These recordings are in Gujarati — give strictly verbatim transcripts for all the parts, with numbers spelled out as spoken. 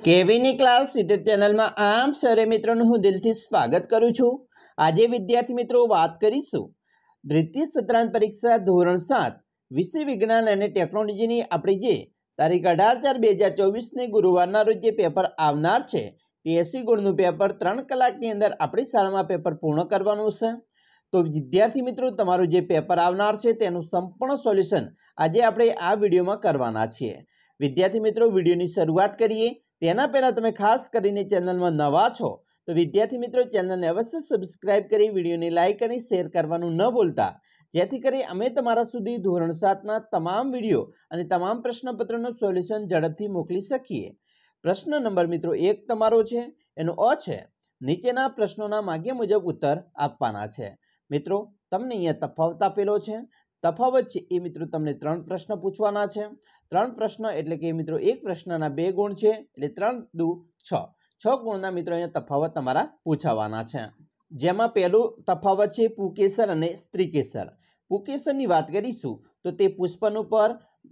કેવીની ક્લાસ યુટ્યુબ ચેનલમાં આમ સરે મિત્રોનું હું દિલથી સ્વાગત કરું છું। આજે વિદ્યાર્થી મિત્રો વાત કરીશું દ્વિતીય સત્રાંત પરીક્ષા ધોરણ સાત વિષય વિજ્ઞાન અને ટેકનોલોજીની આપણી જે તારીખ અઢાર ચાર બે હજાર ચોવીસની ગુરુવારના રોજ જે પેપર આવનાર છે તે એસી ગુણનું પેપર ત્રણ કલાકની અંદર આપણી શાળામાં પેપર પૂર્ણ કરવાનું છે। તો વિદ્યાર્થી મિત્રો તમારું જે પેપર આવનાર છે તેનું સંપૂર્ણ સોલ્યુશન આજે આપણે આ વિડીયોમાં કરવાના છીએ। વિદ્યાર્થી મિત્રો વિડીયોની શરૂઆત કરીએ તેના પહેલાં તમે ખાસ કરીને ચેનલમાં નવા છો તો વિદ્યાર્થી મિત્રો ચેનલને અવશ્ય સબસ્ક્રાઇબ કરી વિડીયોને લાઇક અને શેર કરવાનું ન ભૂલતા, જેથી કરી અમે તમારા સુધી ધોરણ સાતના તમામ વિડીયો અને તમામ પ્રશ્નપત્રોનું સોલ્યુશન ઝડપથી મોકલી શકીએ। પ્રશ્ન નંબર મિત્રો એક તમારો છે, એનો અ છે નીચેના પ્રશ્નોના માગ્યા મુજબ ઉત્તર આપવાના છે। મિત્રો તમને અહીંયા તફાવત આપેલો છે, તફાવત છે એ મિત્રો તમને ત્રણ પ્રશ્ન પૂછવાના છે। ત્રણ પ્રશ્ન એટલે કે મિત્રો એક પ્રશ્નના બે ગુણ છે, એટલે ત્રણ દુ છ છ ગુણના મિત્રો અહીંયા તફાવત તમારા પૂછાવાના છે। જેમાં પહેલું તફાવત છે પુકેસર અને સ્ત્રીકેસર। પુકેસરની વાત કરીશું તો તે પુષ્પનું પર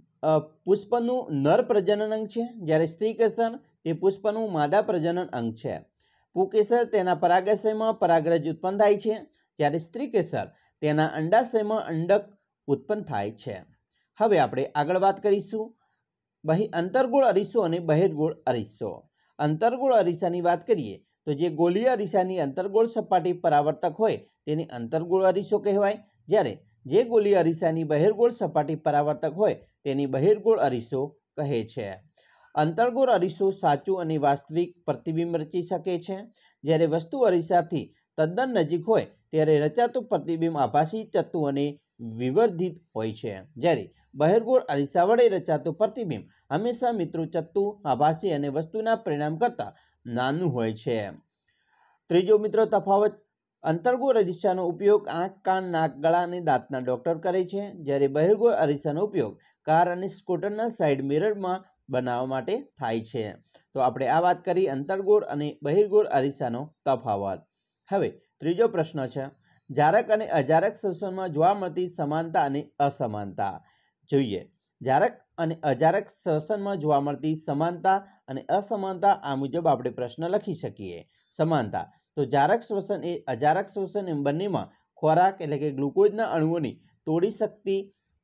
પુષ્પનું નર પ્રજનન અંગ છે, જ્યારે સ્ત્રીકેસર તે પુષ્પનું માદા પ્રજનન અંગ છે। પુકેસર તેના પરાગાશયમાં પરાગરજ ઉત્પન્ન થાય છે, જ્યારે સ્ત્રીકેસર તેના અંડાશયમાં અંડક ઉત્પન્ન થાય છે। હવે આપણે આગળ વાત કરીશું બહિ અંતર્ગોળ અરીસો અને બહિર્ગોળ અરીસો। અંતર્ગોળ અરીસાની વાત કરીએ તો જે ગોલીય અરીસાની અંતર્ગોળ સપાટી પરાવર્તક હોય તેને અંતર્ગોળ અરીસો કહેવાય, જ્યારે જે ગોલીય અરીસાની બહિર્ગોળ સપાટી પરાવર્તક હોય તેની બહિર્ગોળ અરીસો કહે છે। અંતર્ગોળ અરીસો સાચું અને વાસ્તવિક પ્રતિબિંબ રચી શકે છે, જ્યારે વસ્તુ અરીસાથી તદ્દન નજીક હોય ત્યારે રચાતું પ્રતિબિંબ આભાસી, ચત્તુ અને વિવર્ધિત હોય છે, જ્યારે બહિર્ગોળ અરીસા વડે રચાતું પ્રતિબિંબ હંમેશા મિત્રો ચત્તુ, આભાસી અને વસ્તુના પરિણામ કરતાં નાનું હોય છે। ત્રીજો મિત્રો તફાવત, અંતર્ગોળ અરીસાનો ઉપયોગ આંખ, કાન, નાક, ગળા અને દાંતના ડોક્ટર કરે છે, જ્યારે બહિર્ગોળ અરીસાનો ઉપયોગ કાર અને સ્કૂટરના સાઇડ મિરરમાં બનાવવા માટે થાય છે। તો આપણે આ વાત કરી અંતર્ગોળ અને બહિર્ગોળ અરીસાનો તફાવત। હવે ત્રીજો પ્રશ્ન છે જારક અને અજારક શ્વસનમાં જોવા મળતી સમાનતા અને અસમાનતા। જોઈએ જારક અને અજારક શ્વસનમાં જોવા મળતી સમાનતા અને અસમાનતા આ મુજબ આપણે પ્રશ્ન લખી શકીએ। સમાનતા તો જારક શ્વસન એ અજારક શ્વસન એમ બંનેમાં ખોરાક એટલે કે ગ્લુકોઝના અણુઓની તોડી શક્તિ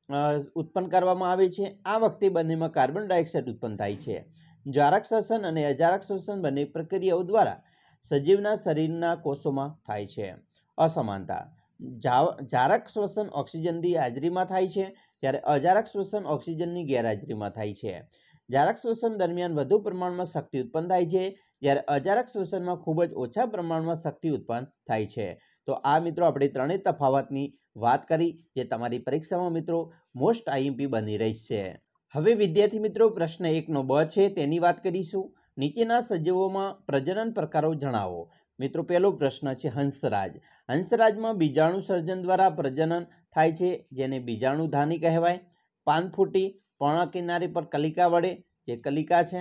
ઉત્પન્ન કરવામાં આવે છે। આ વખતે બંનેમાં કાર્બન ડાયોક્સાઇડ ઉત્પન્ન થાય છે। જારક શ્વસન અને અજારક શ્વસન બંને પ્રક્રિયાઓ દ્વારા સજીવના શરીરના કોષોમાં થાય છે। અસમાનતા જારક શ્વસન ઓક્સિજનની હાજરીમાં થાય છે, જ્યારે અજારક શ્વસન ઓક્સિજનની ગેરહાજરીમાં થાય છે। જારક શ્વસન દરમિયાન વધુ પ્રમાણમાં શક્તિ ઉત્પન્ન થાય છે, જ્યારે અજારક શ્વસનમાં ખૂબ જ ઓછા પ્રમાણમાં શક્તિ ઉત્પન્ન થાય છે। તો આ મિત્રો આપણે ત્રણેય તફાવતની વાત કરી, જે તમારી પરીક્ષામાં મિત્રો મોસ્ટ આઈએમપી બની રહી છે। હવે વિદ્યાર્થી મિત્રો પ્રશ્ન એકનો બ છે તેની વાત કરીશું। નીચેના સજીવોમાં પ્રજનન પ્રકારો જણાવો। મિત્રો પહેલો પ્રશ્ન છે હંસરાજ। હંસરાજમાં બીજાણુ સર્જન દ્વારા પ્રજનન થાય છે, જેને બીજાણુધાની કહેવાય। પાનફૂટી પર્ણ કિનારી પર કલિકા વડે, જે કલિકા છે।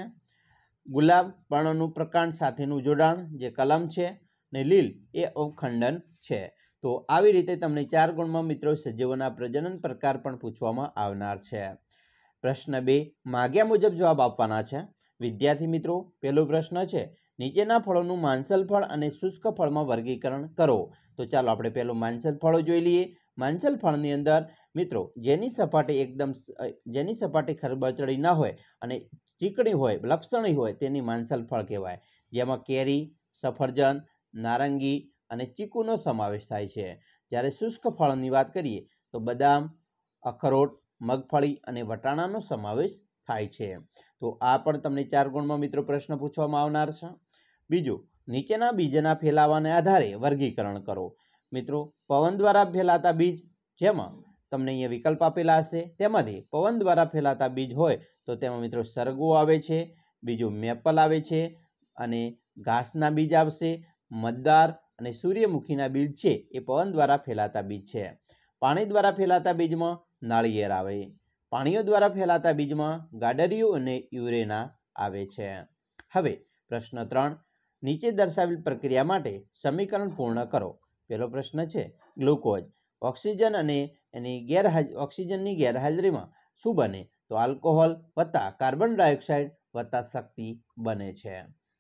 ગુલાબ પર્ણનું પ્રકાંડ સાથેનું જોડાણ, જે કલમ છે, ને લીલ એ અવખંડન છે। તો આવી રીતે તમને ચાર ગુણમાં મિત્રો સજીવોના પ્રજનન પ્રકાર પણ પૂછવામાં આવનાર છે। પ્રશ્ન બે માગ્યા મુજબ જવાબ આપવાના છે। વિદ્યાર્થી મિત્રો પહેલો પ્રશ્ન છે નીચેના ફળોનું માંસલ ફળ અને શુષ્ક ફળમાં વર્ગીકરણ કરો। તો ચાલો આપણે પહેલું માંસલ ફળો જોઈ લઈએ। માંસલ ફળની અંદર મિત્રો જેની સપાટી એકદમ જેની સપાટી ખરબચડી ના હોય અને ચીકણી હોય, લપસણી હોય તેની માંસલ ફળ કહેવાય, જેમાં કેરી, સફરજન, નારંગી અને ચીકુનો સમાવેશ થાય છે। જ્યારે શુષ્ક ફળની વાત કરીએ તો બદામ, અખરોટ, મગફળી અને વટાણાનો સમાવેશ થાય છે। તો આ પણ તમને ચાર ગુણમાં મિત્રો પ્રશ્ન પૂછવામાં આવનાર છે। બીજું, નીચેના બીજના ફેલાવાને આધારે વર્ગીકરણ કરો। મિત્રો પવન દ્વારા ફેલાતા બીજ, જેમાં તમને અહીંયા વિકલ્પ આપેલા હશે, તેમાંથી પવન દ્વારા ફેલાતા બીજ હોય તો તેમાં મિત્રો સરગવો આવે છે, બીજું મેપલ આવે છે, અને ઘાસના બીજ આવશે, મતદાર અને સૂર્યમુખીના બીજ છે એ પવન દ્વારા ફેલાતા બીજ છે। પાણી દ્વારા ફેલાતા બીજમાં નાળિયેર આવે। પાણીઓ દ્વારા ફેલાતા બીજમાં ગાડરિયું અને યુરેના આવે છે। હવે પ્રશ્ન ત્રણ નીચે દર્શાવેલ પ્રક્રિયા માટે સમીકરણ પૂર્ણ કરો। પહેલો પ્રશ્ન છે ગ્લુકોઝ ઓક્સિજન અને એની ગેરહાજ ઓક્સિજનની ગેરહાજરીમાં શું બને? તો આલ્કોહોલ વત્તા કાર્બન ડાયોક્સાઇડ વત્તા શક્તિ બને છે।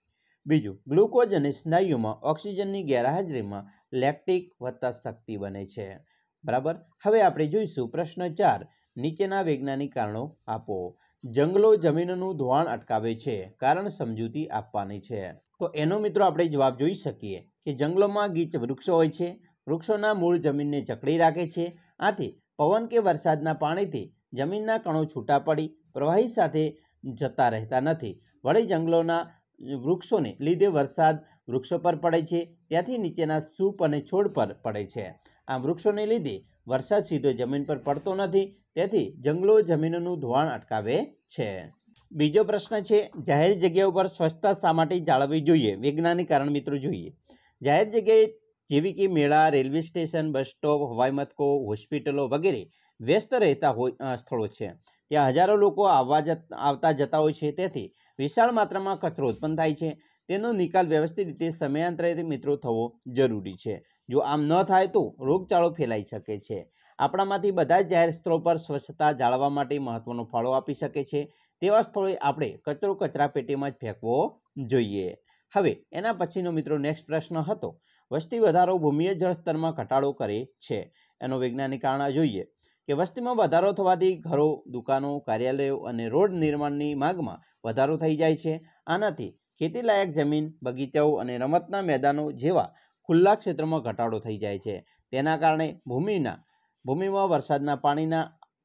બીજું, ગ્લુકોઝ અને સ્નાયુમાં ઓક્સિજનની ગેરહાજરીમાં લેક્ટિક વત્તા શક્તિ બને છે। બરાબર। હવે આપણે જોઈશું પ્રશ્ન ચાર, નીચેના વૈજ્ઞાનિક કારણો આપો। જંગલો જમીનનું ધોવાણ અટકાવે છે, કારણ સમજૂતી આપવાની છે। તો એનો મિત્રો આપણે જવાબ જોઈ શકીએ કે જંગલોમાં ગીચ વૃક્ષો હોય છે, વૃક્ષોના મૂળ જમીનને જકડી રાખે છે, આથી પવન કે વરસાદના પાણીથી જમીનના કણો છૂટા પડી પ્રવાહી સાથે જતા રહેતા નથી। વળી જંગલોના વૃક્ષોને લીધે વરસાદ વૃક્ષો પર પડે છે, ત્યાંથી નીચેના સૂપ અને છોડ પર પડે છે। આ વૃક્ષોને લીધે વરસાદ સીધો જમીન પર પડતો નથી, તેથી જંગલો જમીનનું ધોવાણ અટકાવે છે। બીજો પ્રશ્ન છે, જાહેર જગ્યાઓ પર સ્વચ્છતા શા માટે જાળવવી જોઈએ? વૈજ્ઞાનિક કારણ મિત્રો જોઈએ। જાહેર જગ્યાએ જેવી કે મેળા, રેલવે સ્ટેશન, બસ સ્ટોપ, હવાઈ મથકો, હોસ્પિટલો વગેરે વ્યસ્ત રહેતા હોય સ્થળો છે, ત્યાં હજારો લોકો આવવા આવતા જતા હોય છે, તેથી વિશાળ માત્રામાં કચરો ઉત્પન્ન થાય છે। તેનો નિકાલ વ્યવસ્થિત રીતે સમયાંતરે મિત્રો થવો જરૂરી છે। જો આમ ન થાય તો રોગચાળો ફેલાઈ શકે છે। આપણામાંથી બધા જ જાહેર સ્થળો પર સ્વચ્છતા જાળવવા માટે મહત્વનો ફાળો આપી શકે છે, તેવા સ્થળોએ આપણે કચરો કચરા પેટીમાં જ ફેંકવો જોઈએ। હવે એના પછીનો મિત્રો નેક્સ્ટ પ્રશ્ન હતો, વસ્તી વધારો ભૂમિય જળસ્તરમાં ઘટાડો કરે છે, એનો વૈજ્ઞાનિક કારણ જોઈએ કે વસ્તીમાં વધારો થવાથી ઘરો, દુકાનો, કાર્યાલયો અને રોડ નિર્માણની માંગમાં વધારો થઈ જાય છે। આનાથી ખેતીલાયક જમીન, બગીચાઓ અને રમતના મેદાનો જેવા ખુલ્લા ક્ષેત્રમાં ઘટાડો થઈ જાય છે। તેના કારણે ભૂમિના ભૂમિમાં વરસાદના પાણીના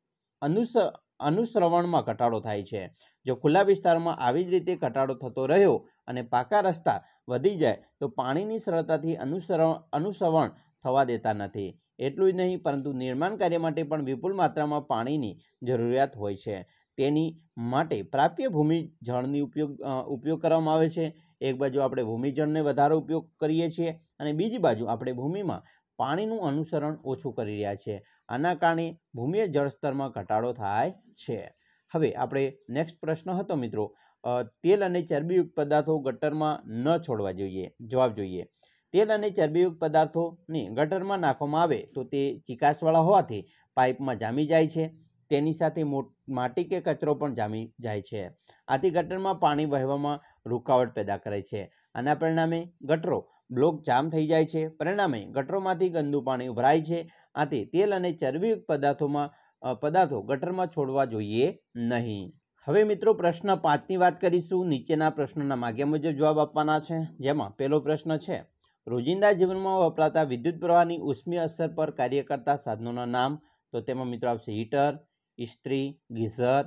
અનુસ અનુશ્રવણમાં ઘટાડો થાય છે। જો ખુલ્લા વિસ્તારમાં આવી જ રીતે ઘટાડો થતો રહ્યો અને પાકા રસ્તા વધી જાય તો પાણીની સરળતાથી અનુસરણ અનુસરણ થવા દેતા નથી। એટલું જ નહીં, પરંતુ નિર્માણ કાર્ય માટે પણ વિપુલ માત્રામાં પાણીની જરૂરિયાત હોય છે। તેની માટે પ્રાપ્ય ભૂમિ જળની ઉપયોગ ઉપયોગ કરવામાં આવે છે। એક બાજુ આપણે ભૂમિ જળને વધારે ઉપયોગ કરીએ છીએ અને બીજી બાજુ આપણે ભૂમિમાં પાણીનું અનુસરણ ઓછું કરી રહ્યા છીએ। આના કારણે ભૂમિય જળસ્તરમાં ઘટાડો થાય છે। હવે આપણે નેક્સ્ટ પ્રશ્ન હતો મિત્રો, તેલ અને ચરબીયુક્ત પદાર્થો ગટરમાં ન છોડવા જોઈએ। જવાબ જોઈએ, તેલ અને ચરબીયુક્ત પદાર્થોને ગટરમાં નાખવામાં આવે તો તે ચીકાશવાળા હોવાથી પાઇપમાં જામી જાય છે। તેની સાથે માટી કે કચરો પણ જામી જાય છે, આથી ગટરમાં પાણી વહેવામાં રૂકાવટ પેદા કરે છે। આના પરિણામે ગટરો બ્લોક જામ થઈ જાય છે, પરિણામે ગટરોમાંથી ગંદુ પાણી ઉભરાય છે। આથી તેલ અને ચરબીયુક્ત પદાર્થોમાં પદાર્થો ગટરમાં છોડવા જોઈએ નહીં। હવે મિત્રો પ્રશ્ન પાંચની વાત કરીશું। નીચેના પ્રશ્નોના માગ્યા મુજબ જવાબ આપવાના છે, જેમાં પહેલો પ્રશ્ન છે, રોજિંદા જીવનમાં વપરાતા વિદ્યુત પ્રવાહની ઉષ્મીય અસર પર કાર્ય કરતા સાધનોના નામ। તો તેમાં મિત્રો આવશે હીટર, ઇસ્ત્રી, ગીઝર,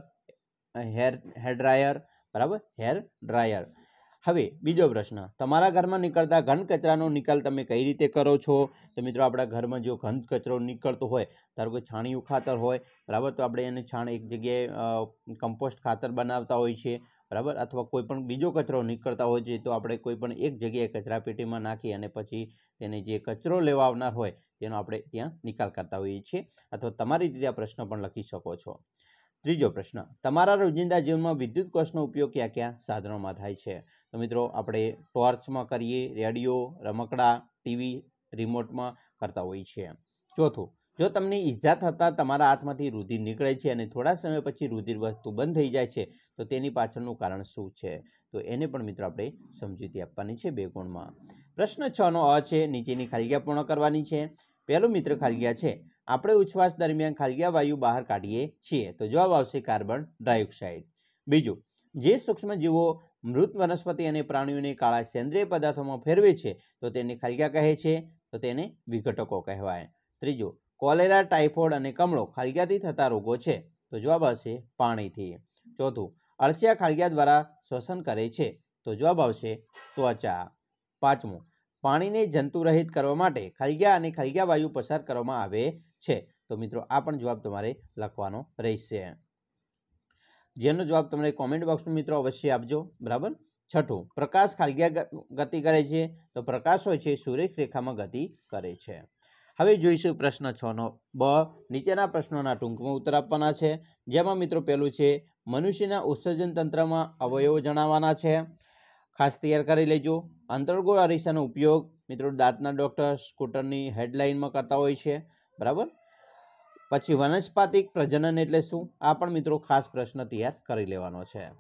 હેર હેર ડ્રાયર। બરાબર, હેર ડ્રાયર। હવે બીજો પ્રશ્ન, તમારા ઘરમાં નીકળતા ઘન કચરાનો નિકાલ તમે કઈ રીતે કરો છો? તો મિત્રો આપણા ઘરમાં જો ઘન કચરો નીકળતો હોય, ધારો કે છાણિયું ખાતર હોય, બરાબર, તો આપણે એને છાણ એક જગ્યાએ કમ્પોસ્ટ ખાતર બનાવતા હોય છે, બરાબર, અથવા કોઈ પણ બીજો કચરો નીકળતા હોય છે તો આપણે કોઈ પણ એક જગ્યાએ કચરા પેટીમાં નાખી અને પછી તેને જે કચરો લેવા આવનાર હોય તેનો આપણે ત્યાં નિકાલ કરતા હોઈએ છીએ, અથવા તમારી રીતે આ પ્રશ્ન પણ લખી શકો છો। ત્રીજો પ્રશ્ન, તમારા રોજિંદા જીવનમાં વિદ્યુત કોષનો ઉપયોગ ક્યાં ક્યાં સાધનોમાં થાય છે? તો મિત્રો આપણે ટોર્ચમાં કરીએ, રેડિયો, રમકડા, ટીવી, રિમોટમાં કરતા હોઈએ છીએ। ચોથું, જો તમને ઈજા થતાં તમારા હાથમાંથી રુધિર નીકળે છે અને થોડા સમય પછી રુધિર વહેતું બંધ થઈ જાય છે તો તેની પાછળનું કારણ શું છે? તો એને પણ મિત્રો આપણે સમજૂતી આપવાની છે બે ગુણમાં। પ્રશ્ન છ નો અ છે, નીચેની ખાલીજગ્યા પૂર્ણ કરવાની છે। પહેલું મિત્ર ખાલીજગ્યા છે, આપણે ઉચ્છવાસ દરમિયાન ખાલીજગ્યા વાયુ બહાર કાઢીએ છીએ, તો જવાબ આવશે કાર્બન ડાયોક્સાઇડ। બીજું, જે સૂક્ષ્મજીવો મૃત વનસ્પતિ અને પ્રાણીઓને કાળા સેન્દ્રિય પદાર્થોમાં ફેરવે છે તો તેને ખાલીજગ્યા કહે છે, તો તેને વિઘટકો કહેવાય। ત્રીજું, કોલેરા, ટાઇફોઇડ અને કમળો ખાલીજગ્યાથી થતા રોગો છે, તો જવાબ આવશે પાણીથી। ચોથું, અળસિયા ખાલીજગ્યા દ્વારા શ્વસન કરે છે, તો જવાબ આવશે ત્વચા। પાંચમું, પાણીને જંતુરહિત કરવા માટે ખાલીજગ્યા અને ખાલીજગ્યા વાયુ પસાર કરવામાં આવે છે, તો મિત્રો આ પણ જવાબ તમારે લખવાનો રહેશે, જેનો જવાબ તમને કોમેન્ટ બોક્સમાં મિત્રો અવશ્ય આપજો, બરાબર। છઠ્ઠું, પ્રકાશ ખાલીજગ્યા ગતિ કરે છે, તો પ્રકાશ હોય છે સુરેખ રેખામાં ગતિ કરે છે। હવે જોઈશું પ્રશ્ન છ નો બ, નીચેના પ્રશ્નોના ટૂંકમાં ઉત્તર આપવાના છે, જેમાં મિત્રો પહેલું છે, મનુષ્યના ઉત્સર્જન તંત્રમાં અવયવો જણાવવાના છે, ખાસ તૈયાર કરી લેજો। અંતર્ગોળ અરીસાનો ઉપયોગ મિત્રો દાંતના ડૉક્ટર સ્કૂટરની હેડલાઇનમાં કરતા હોય છે, બરાબર। પછી વનસ્પાતિક પ્રજનન એટલે શું? આ પણ મિત્રો ખાસ પ્રશ્ન તૈયાર કરી લેવાનો છે।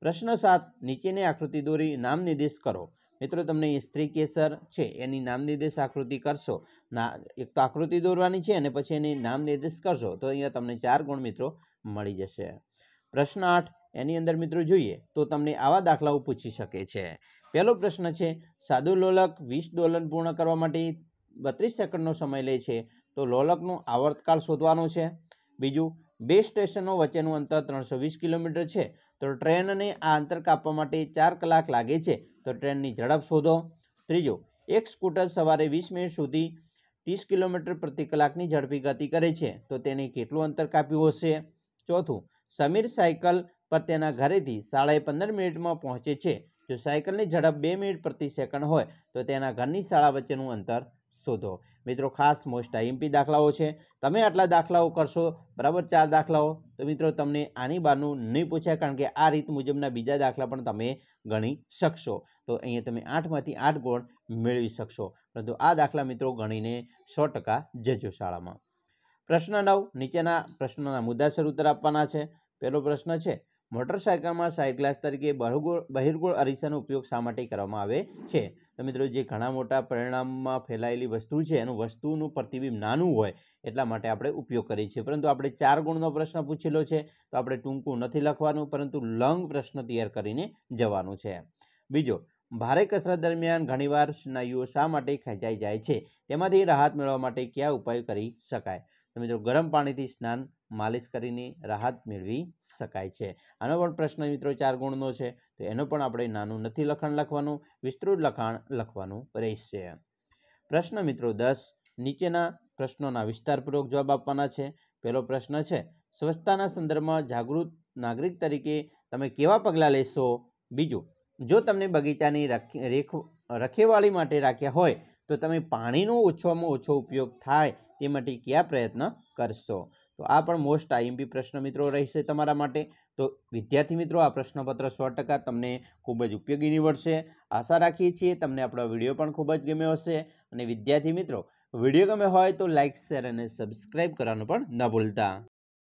પ્રશ્ન સાત, નીચેની આકૃતિ દોરી નામ નિર્દેશ કરો. મિત્રો તમને સ્ત્રી કેસર છે એની નામ નિર્દેશ આકૃતિ કરશો, ના એક તો આકૃતિ દોરવાની છે અને પછી એની નામ નિર્દેશ કરશો તો અહીંયા તમને ચાર ગુણ મિત્રો મળી જશે. પ્રશ્ન આઠ, એની અંદર મિત્રો જોઈએ તો તમને આવા દાખલાઓ પૂછી શકે છે. પહેલો પ્રશ્ન છે, સાદું લોલક વીસ દોલન પૂર્ણ કરવા માટે બત્રીસ સેકન્ડનો સમય લે છે, તો લોલકનો આવર્તકાળ શોધવાનો છે. બીજું, બે સ્ટેશનો વચ્ચેનું અંતર ત્રણસો વીસ કિલોમીટર છે, તો ટ્રેનને આ અંતર કાપવા માટે ચાર કલાક લાગે છે, તો ટ્રેનની ઝડપ શોધો. ત્રીજો, એક સ્કૂટર સવારે વીસ મિનિટ સુધી ત્રીસ કિલોમીટર પ્રતિ કલાકની ઝડપી ગતિ કરે છે, તો તેને કેટલું અંતર કાપ્યું હશે. ચોથું, સમીર સાયકલ પર તેના ઘરેથી સાડા પંદર મિનિટમાં પહોંચે છે, જો સાયકલની ઝડપ બે મિનિટ પ્રતિ સેકન્ડ હોય તો તેના ઘરની શાળા વચ્ચેનું અંતર શોધો. મિત્રો ખાસ મોસ્ટ આઈએમપી દાખલાઓ છે. તમે આટલા દાખલાઓ કરશો, બરાબર, ચાર દાખલાઓ, તો મિત્રો તમને આની બહારનું નહીં પૂછાય, કારણ કે આ રીત મુજબના બીજા દાખલા પણ તમે ગણી શકશો. તો અહીંયા તમે આઠમાંથી આઠ ગુણ મેળવી શકશો, પરંતુ આ દાખલા મિત્રો ગણીને સો ટકા જજો શાળામાં. પ્રશ્ન નવ, નીચેના પ્રશ્નોના મુદ્દાસર ઉત્તર આપવાના છે. પહેલો પ્રશ્ન છે, મોટરસાયકલમાં સાઇડ ગ્લાસ તરીકે બહિર્ગોળ બહિર્ગોળ અરીસાનો ઉપયોગ શા માટે કરવામાં આવે છે. તો મિત્રો જે ઘણા મોટા પરિણામમાં ફેલાયેલી વસ્તુ છે એનું વસ્તુનું પ્રતિબિંબ નાનું હોય એટલા માટે આપણે ઉપયોગ કરીએ છીએ, પરંતુ આપણે ચાર ગુણનો પ્રશ્ન પૂછેલો છે તો આપણે ટૂંકું નથી લખવાનું, પરંતુ લંગ પ્રશ્ન તૈયાર કરીને જવાનું છે. બીજો, ભારે કસરત દરમિયાન ઘણીવાર સ્નાયુઓ શા માટે ખેંચાઈ જાય છે, તેમાંથી રાહત મેળવવા માટે કયા ઉપાયો કરી શકાય. તો મિત્રો ગરમ પાણીથી સ્નાન માલિશ કરીને રાહત મેળવી શકાય છે. આનો પણ પ્રશ્ન મિત્રો ચાર ગુણનો છે, તો એનો પણ આપણે નાનું નથી લખાણ લખવાનું, વિસ્તૃત લખાણ લખવાનું રહેશે. પ્રશ્ન મિત્રો દસ, નીચેના પ્રશ્નોના વિસ્તારપૂર્વક જવાબ આપવાના છે. પહેલો પ્રશ્ન છે, સ્વચ્છતાના સંદર્ભમાં જાગૃત નાગરિક તરીકે તમે કેવા પગલાં લેશો. બીજું, જો તમને બગીચાની રખેવાળી માટે રાખ્યા હોય તો તમે પાણીનો ઓછામાં ઓછો ઉપયોગ થાય તે માટે કયા પ્રયત્ન કરશો. તો આ પણ મોસ્ટ આઈએમપી પ્રશ્ન મિત્રો રહેશે તમારા માટે. તો વિદ્યાર્થી મિત્રો, આ પ્રશ્નપત્ર સો ટકા તમને ખૂબ જ ઉપયોગી નીવડશે. આશા રાખીએ છીએ તમને આપણો વિડીયો પણ ખૂબ જ ગમ્યો હશે. અને વિદ્યાર્થી મિત્રો, વિડીયો ગમે હોય તો લાઇક, શેર અને સબસ્ક્રાઈબ કરવાનું પણ ન ભૂલતા.